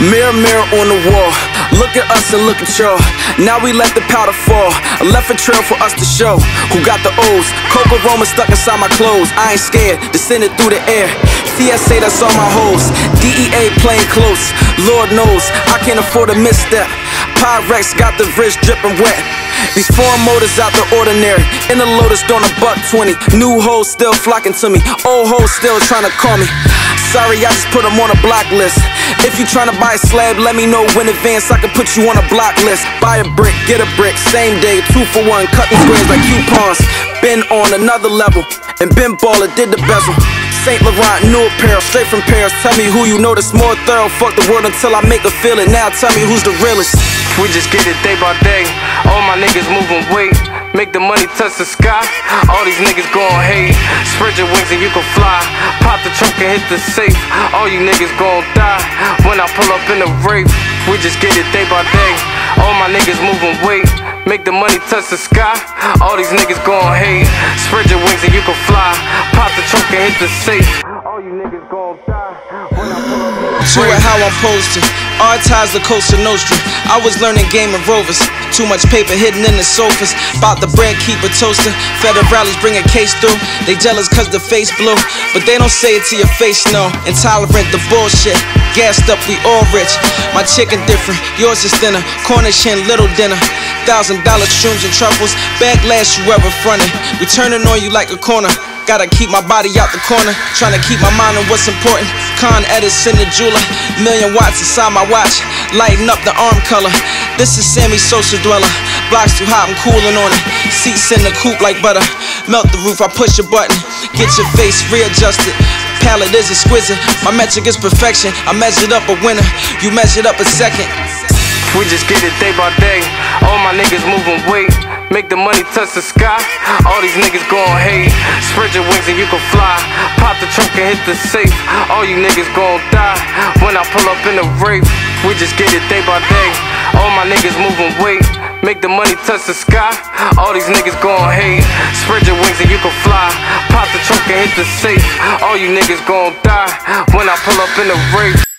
Mirror, mirror on the wall, look at us and look at y'all. Now we let the powder fall, left a trail for us to show who got the O's. Coke aroma stuck inside my clothes, I ain't scared to send it through the air. TSA, that's all my hoes, DEA playing close. Lord knows, I can't afford a misstep. Pyrex got the wrist dripping wet. These foreign motors out the ordinary, in the Lotus doing $120. New hoes still flocking to me, old hoes still trying to call me. Sorry, I just put them on a block list. If you tryna buy a slab, let me know in advance, I can put you on a block list. Buy a brick, get a brick, same day, 2 for 1, cutting squares like coupons. Been on another level, and Ben Baller did the bezel. Saint Laurent, new apparel, straight from Paris. Tell me who you know that's more thorough. Fuck the world until I make her feel it. Now tell me who's the realest. We just get it day by day. All my niggas moving weight, make the money touch the sky. All these niggas gon' hate. Spread your wings and you can fly. Pop the trunk and hit the safe. All you niggas gon' die when I pull up in the rape. We just get it day by day. All my niggas moving weight, make the money touch the sky. All these niggas gon' hate. Spread your wings and you can fly. Pop the trunk and hit the safe. All you niggas gon' die when I pull up in the rape. Do it how I'm supposed to. Artize the Costa Nostra. I was learning Game of Rovers. Too much paper hidden in the sofas. Bout the bread, keep a toaster. Federales bring a case through. They jealous cause the face blue, but they don't say it to your face, no. Intolerant, the bullshit. Gassed up, we all rich. My chicken different, yours is thinner. Cornish hen, little dinner. $1,000 shrooms and truffles. Backlash you ever fronted. We turning on you like a corner. Gotta keep my body out the corner. Tryna keep my mind on what's important. Con Edison the jeweler. 1,000,000 watts inside my watch. Lighting up the arm color. This is Sammy Sosa dweller. Blocks too hot, I'm cooling on it. Seats in the coupe like butter. Melt the roof, I push a button. Get your face readjusted. Palette is exquisite. My metric is perfection. I measured up a winner. You measured up a second. We just get it day by day. All my niggas moving weight, make the money touch the sky. All these niggas gon' hate. Spread your wings and you can fly. Pop the trunk and hit the safe. All you niggas gon' die when I pull up in the rape. We just get it day by day. All my niggas moving weight, make the money touch the sky. All these niggas gon' hate. Spread your wings and you can fly. Pop the trunk and hit the safe. All you niggas gon' die when I pull up in the rape.